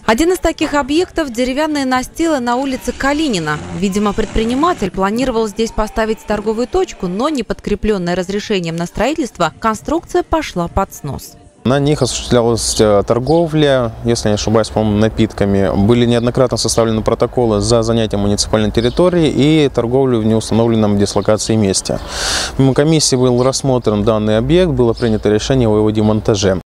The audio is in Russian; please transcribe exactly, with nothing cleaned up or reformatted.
Один из таких объектов – деревянные настилы на улице Калинина. Видимо, предприниматель планировал здесь поставить торговую точку, но не подкрепленная разрешением на строительство, конструкция пошла под снос. На них осуществлялась торговля, если не ошибаюсь, по-моему, напитками. Были неоднократно составлены протоколы за занятие муниципальной территории и торговлю в неустановленном дислокации месте. Мимо комиссии был рассмотрен данный объект, было принято решение о его демонтаже.